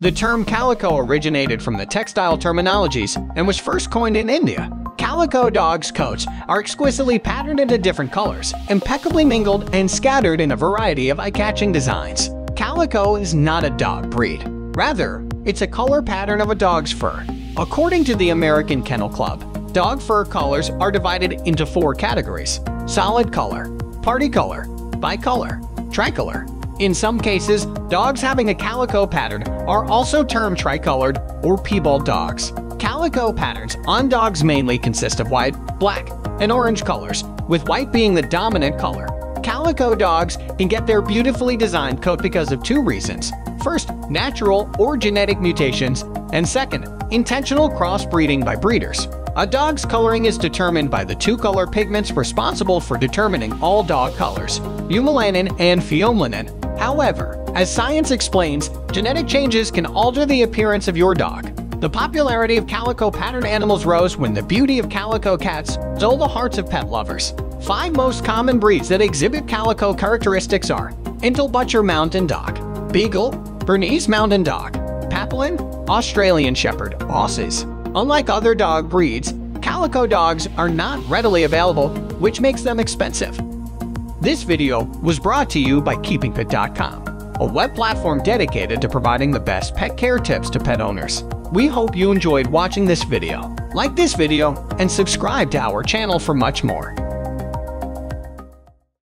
The term calico originated from the textile terminologies and was first coined in India. Calico dogs' coats are exquisitely patterned into different colors, impeccably mingled and scattered in a variety of eye-catching designs. Calico is not a dog breed. Rather, it's a color pattern of a dog's fur. According to the American Kennel Club, dog fur colors are divided into 4 categories: solid color, Parti-Color, Bicolor, Tricolor. In some cases, dogs having a calico pattern are also termed tricolored or piebald dogs. Calico patterns on dogs mainly consist of white, black, and orange colors, with white being the dominant color. Calico dogs can get their beautifully designed coat because of 2 reasons. First, natural or genetic mutations, and second, intentional crossbreeding by breeders. A dog's coloring is determined by the 2 color pigments responsible for determining all dog colors, eumelanin and pheomelanin. However, as science explains, genetic changes can alter the appearance of your dog. The popularity of calico patterned animals rose when the beauty of calico cats stole the hearts of pet lovers. 5 most common breeds that exhibit calico characteristics are Entlebucher Mountain Dog, Beagle, Bernese Mountain Dog, Papillon, Australian Shepherd, Aussies. Unlike other dog breeds, calico dogs are not readily available, which makes them expensive. This video was brought to you by KeepingPet.com, a web platform dedicated to providing the best pet care tips to pet owners. We hope you enjoyed watching this video. Like this video and subscribe to our channel for much more.